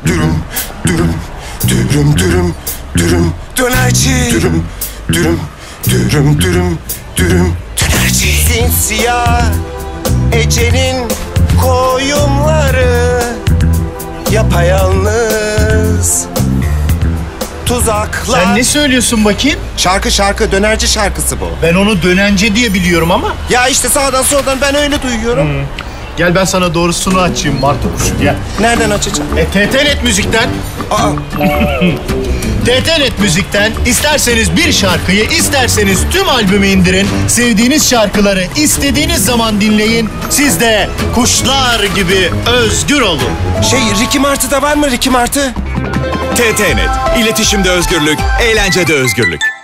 dürüm, dürüm, dürüm, dürüm, dürüm, dönerci. Dürüm, dürüm, dürüm, dürüm, dürüm, dönerci. Simsiyah ecelin koyunları, yapayalnız tuzaklar. Sen ne söylüyorsun bakayım? Şarkı, dönerci şarkısı bu. Ben onu dönence diye biliyorum ama. Ya işte sağdan soldan ben öyle duyuyorum. Gel ben sana doğrusunu açayım Martı kuşu, gel. Nereden açacağım? TTNet Müzik'ten. Aa, TTNet Müzik'ten isterseniz bir şarkıyı, isterseniz tüm albümü indirin. Sevdiğiniz şarkıları istediğiniz zaman dinleyin. Siz de kuşlar gibi özgür olun. Ricky Martı'da var mı Ricky Martı? TTNet. İletişimde özgürlük, eğlencede özgürlük.